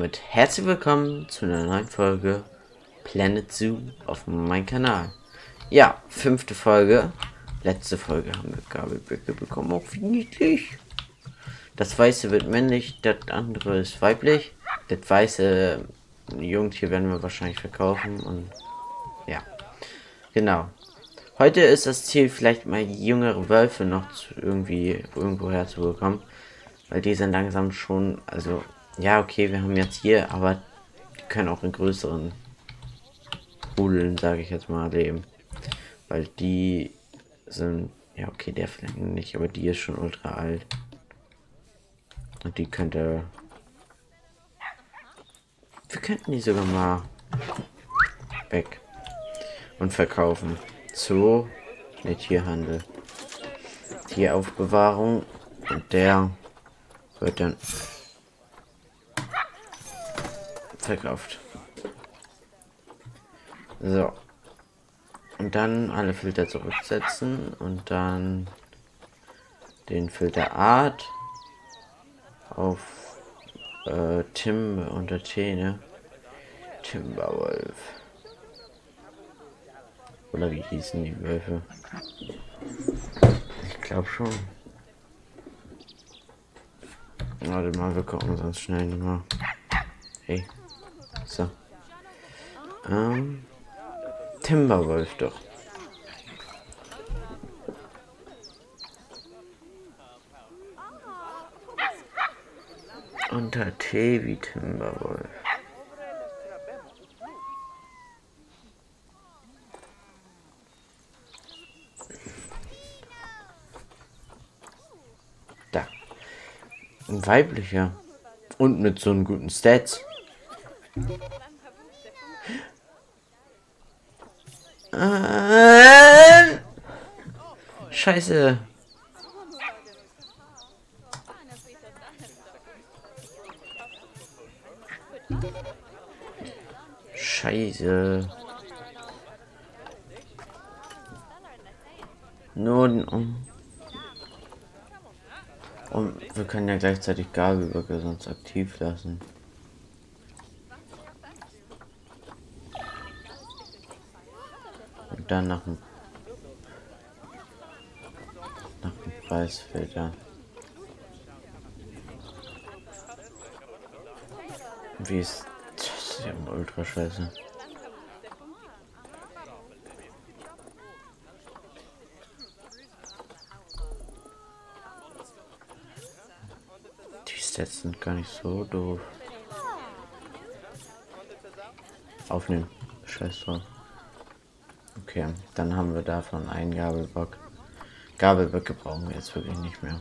damit herzlich willkommen zu einer neuen Folge Planet Zoo auf meinem Kanal. Ja, 5. Folge. Letzte Folge haben wir Gabelböcke bekommen. Auch wie niedlich. Das weiße wird männlich, das andere ist weiblich. Das weiße Jungtier werden wir wahrscheinlich verkaufen und ja, genau. Heute ist das Ziel, vielleicht mal jüngere Wölfe noch irgendwo herzubekommen. Weil die sind langsam schon, also, ja, okay, wir haben jetzt hier, aber die können auch in größeren Rudeln, sage ich jetzt mal, leben. Weil die sind, ja, okay, der vielleicht nicht, aber die ist schon ultra alt. Und die könnte, wir könnten die sogar mal weg und verkaufen. Zu, ne, Tierhandel. Tieraufbewahrung und der wird dann verkauft. So. Und dann alle Filter zurücksetzen und dann den Filter Art auf Timber unter T, ne? Timberwolf. Oder wie hießen die Wölfe? Ich glaube schon. Warte mal, wir gucken sonst schnell nochmal. Hey. So. Timberwolf doch. Unter T wie Timberwolf. Da. Ein weiblicher. Und mit so einem guten Stats. Scheiße. Scheiße. Nun. Und wir können ja gleichzeitig Gabelböcke sonst aktiv lassen. Und dann nach dem Preisfilter. Wie ist das? Ist ja ultra scheiße. Die Stats sind gar nicht so doof. Aufnehmen. Scheiß drauf. Okay, dann haben wir davon einen Gabelbock. Gabelböcke brauchen wir jetzt wirklich nicht mehr.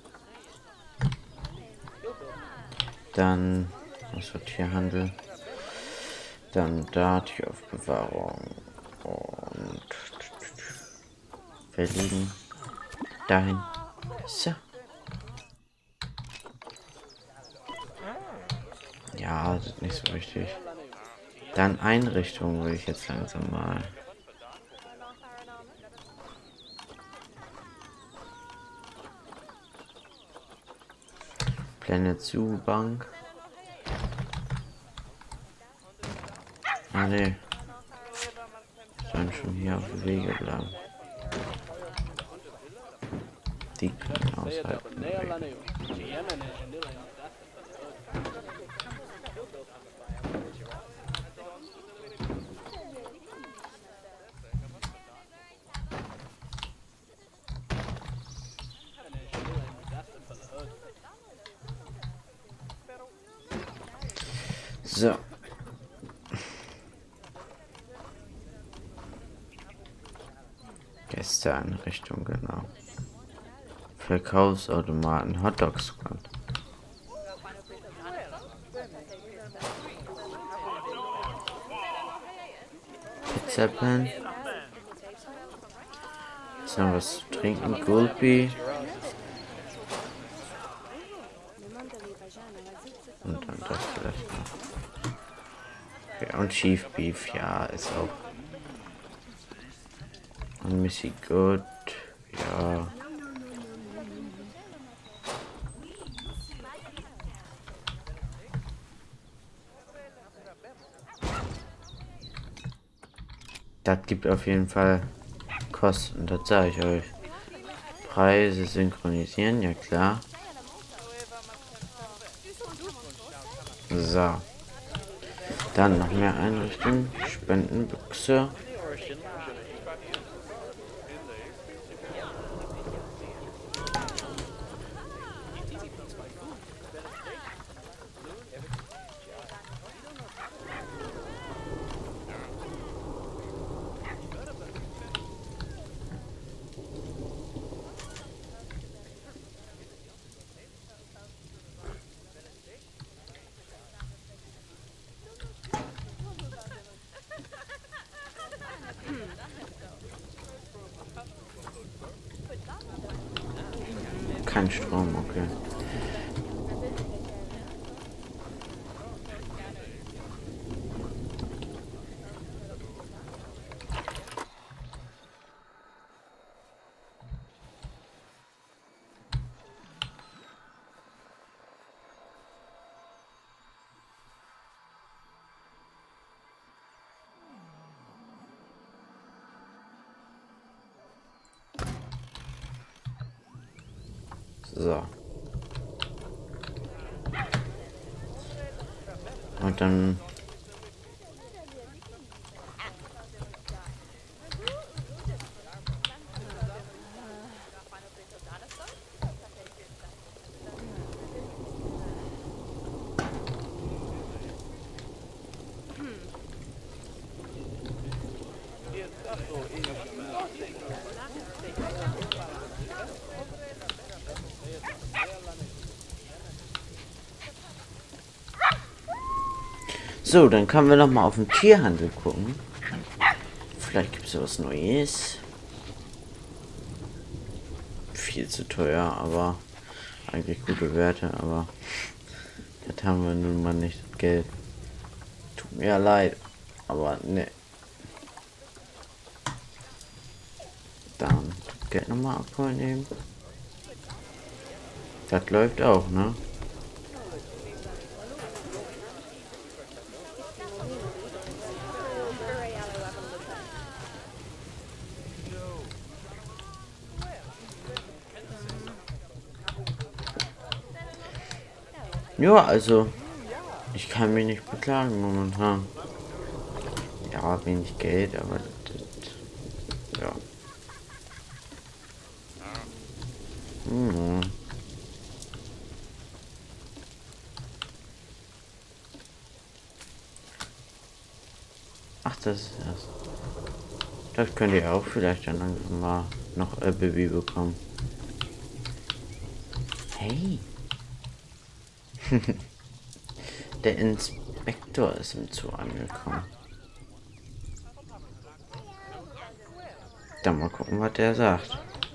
Dann was für Tierhandel. Dann da Tieraufbewahrung. Und verlegen. Dahin. So. Ja, das ist nicht so wichtig. Dann Einrichtungen will ich jetzt langsam mal. Planet Zoo Bank. Ah ne. Sollen schon hier auf dem Wege bleiben. Die können aushalten. So. Gästeeinrichtung, genau. Verkaufsautomaten, Hotdogs. Pizzapan. Jetzt noch was zu trinken. Gulpi. Und dann das vielleicht noch. Okay, und Chief Beef, ja, ist auch. Und Missy Good, ja. Das gibt auf jeden Fall Kosten, das sage ich euch. Preise synchronisieren, ja klar. So. Dann noch mehr einrichten. Spendenbüchse. Kein Strom, okay. So. Und dann... So, dann können wir noch mal auf den Tierhandel gucken. Vielleicht gibt es ja was Neues. Viel zu teuer, aber eigentlich gute Werte, aber das haben wir nun mal nicht, das Geld. Tut mir ja leid, aber ne. Dann Geld nochmal abholen eben. Das läuft auch, ne? Ja, also ich kann mich nicht beklagen momentan. Ja, wenig Geld, aber ja. Hm. Ach, das ist das. Das könnt ihr auch vielleicht dann langsam mal noch Baby bekommen. Hey. Der Inspektor ist im Zoo angekommen. Dann mal gucken, was der sagt.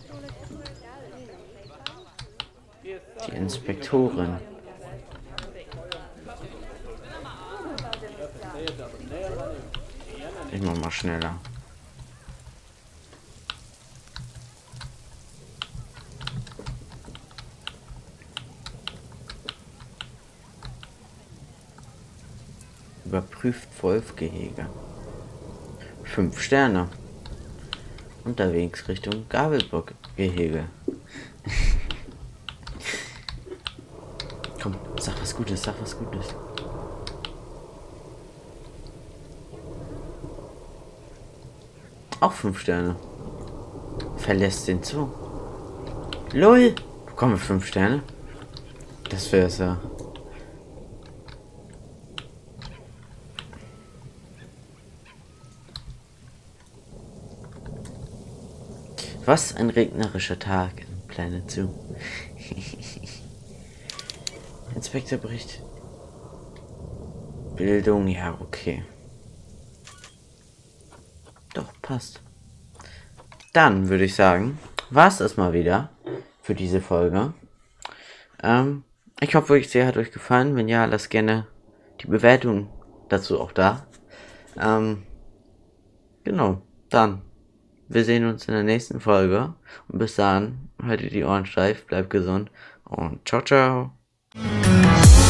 Die Inspektorin. Ich mach mal schneller. Überprüft Wolfgehege. 5 Sterne. Unterwegs Richtung Gabelbockgehege. Komm, sag was Gutes, sag was Gutes. Auch 5 Sterne. Verlässt den Zoo. LOL! Bekommen wir 5 Sterne? Das wär's ja. Was ein regnerischer Tag in Planet Zoo. Inspektorbericht. Bildung, ja, okay. Doch, passt. Dann würde ich sagen, war es das mal wieder für diese Folge. Ich hoffe wirklich sehr, hat euch gefallen. Wenn ja, lasst gerne die Bewertung dazu auch da. Genau, dann. Wir sehen uns in der nächsten Folge. Und bis dahin, haltet die Ohren steif, bleibt gesund und ciao, ciao.